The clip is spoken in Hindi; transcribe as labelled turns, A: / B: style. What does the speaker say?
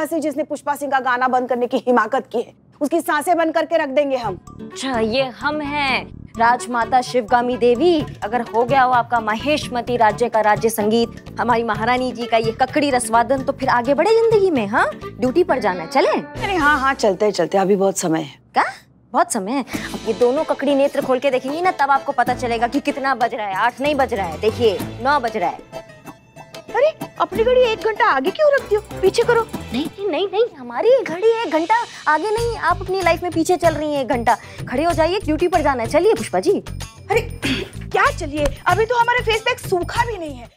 A: सी जिसने पुष्पा सिंह का गाना बंद करने की हिमाकत की है, उसकी सांसें बंद करके रख देंगे हम।
B: अच्छा, ये हम हैं राजमाता शिवगामी देवी। अगर हो गया हो आपका महेशमती राज्य का राज्य संगीत, हमारी महारानी जी का ये ककड़ी रसवादन, तो फिर आगे बढ़े जिंदगी में। हाँ, ड्यूटी पर जाना है, चले?
A: अरे हाँ हाँ, चलते चलते, अभी बहुत समय है।
B: क्या बहुत समय है? अब ये दोनों ककड़ी नेत्र खोल के देखेंगी ना, तब आपको पता चलेगा कि कितना बज रहा है। 8 नहीं बज रहा है, देखिए 9 बज रहा है।
A: अरे अपनी घड़ी 1 घंटा आगे क्यों रखती हो? पीछे करो।
B: नहीं नहीं नहीं, हमारी घड़ी 1 घंटा आगे नहीं, आप अपनी लाइफ में पीछे चल रही हैं 1 घंटा। खड़े हो जाइए, ड्यूटी पर जाना है। चलिए पुष्पा जी।
A: अरे क्या चलिए, अभी तो हमारे फेस पे एक सूखा भी नहीं है।